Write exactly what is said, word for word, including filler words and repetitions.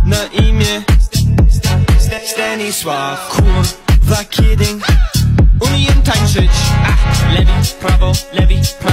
na imię Stanislaw. Kurwa kidding, umiem tańczyć. Ach, lewi, prawo, lewi, prawo.